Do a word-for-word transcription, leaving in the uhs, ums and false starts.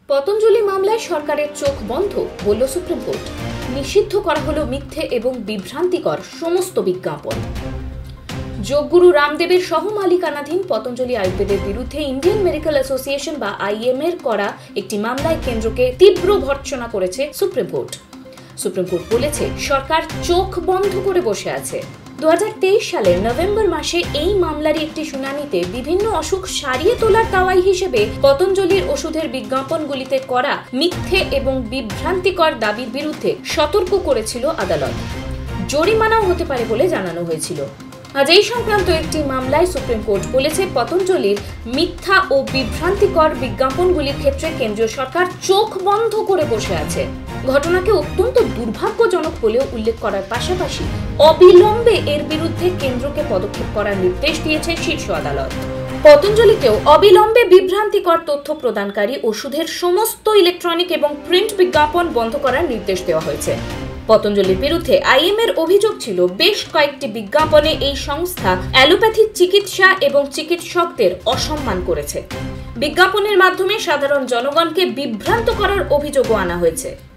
পতঞ্জলি মামলায় সরকারের চোখ বন্ধ বলল সুপ্রিম কোর্ট। নিষিদ্ধ করা হলো মিথ্যে এবং বিভ্রান্তিকর সমস্ত বিজ্ঞাপন। যোগগুরু রামদেবের সহমালিকানাধীন পতঞ্জলি আয়ুর্বেদের বিরুদ্ধে ইন্ডিয়ান মেডিকেল অ্যাসোসিয়েশন বা আইএমএ-র করা একটি মামলায় কেন্দ্রকে তীব্র ভর্ৎসনা করেছে সুপ্রিম কোর্ট। সুপ্রিম কোর্ট বলেছে, সরকার চোখ বন্ধ করে বসে আছে। দু হাজার তেইশ সালের নভেম্বর মাসে এই মামলারই একটি শুনানিতে বিভিন্ন অসুখ সারিয়ে তোলার দাওয়াই হিসেবে পতঞ্জলির ওষুধের বিজ্ঞাপনগুলিতে করা মিথ্যে এবং বিভ্রান্তিকর দাবির বিরুদ্ধে সতর্ক করেছিল আদালত। জরিমানাও হতে পারে বলে জানানো হয়েছিল। আজ এই সংক্রান্ত একটি মামলায় সুপ্রিম কোর্ট বলেছে, পতঞ্জলির মিথ্যা ও বিভ্রান্তিকর বিজ্ঞাপনগুলির ক্ষেত্রে কেন্দ্রীয় সরকার চোখ বন্ধ করে বসে আছে। ঘটনাকে অত্যন্ত দুর্ভাগ্যজনক বলেও উল্লেখ করার পাশাপাশি অবিলম্বে এর বিরুদ্ধে কেন্দ্রকে পদক্ষেপ করার নির্দেশ দিয়েছে শীর্ষ আদালত। পতঞ্জলিকেও অবিলম্বে বিভ্রান্তিকর তথ্য প্রদানকারী ওষুধের সমস্ত ইলেকট্রনিক এবং প্রিন্ট বিজ্ঞাপন বন্ধ করার নির্দেশ দেওয়া হয়েছে। পতঞ্জলির বিরুদ্ধে আইএমএ-র অভিযোগ ছিল, বেশ কয়েকটি বিজ্ঞাপনে এই সংস্থা অ্যালোপ্যাথি চিকিৎসা এবং চিকিৎসকদের অসম্মান করেছে। বিজ্ঞাপনের মাধ্যমে সাধারণ জনগণকে বিভ্রান্ত করার অভিযোগও আনা হয়েছে।